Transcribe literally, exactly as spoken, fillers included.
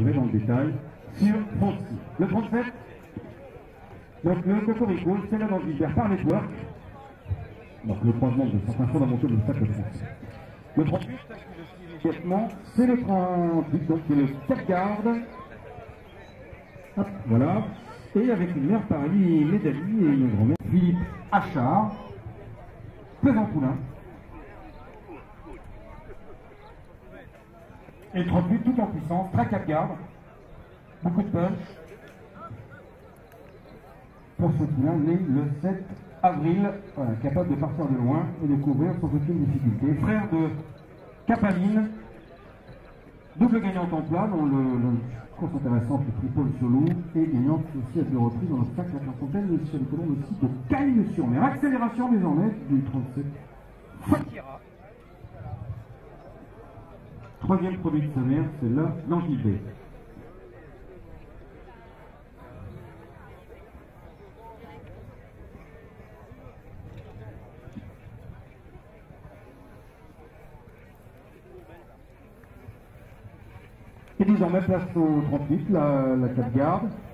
dans le détail sur trente-six. Le trente-sept, donc le Cocorico, c'est là dans le Gilbert par Network. Donc le croisement de certains fondamentaux de l'obstacle français. Le trente-huit, immédiatement, c'est le trente-huit, donc c'est le quatre garde. Hop, voilà. Et avec une mère Paris Médalie et une grand-mère Philippe Achard, Plaisant Poulain. Et trente-huit tout en puissance, très quatre garde, beaucoup de punch. Pour ce poulain né le sept avril, voilà, capable de partir de loin et de couvrir sans aucune difficulté. Frère de Capaline, double gagnante en plat, dont le, le course intéressante, le triple solo, et gagnante aussi à deux reprises dans l'obstacle à Clairefontaine, mais sur les colonnes aussi de Cagnes-sur-Mer. Accélération désormais du trente-sept. Fakira. Troisième produit de sa mère, c'est là l'Angibé. Et désormais place au trente-huit, la, la quatre garde.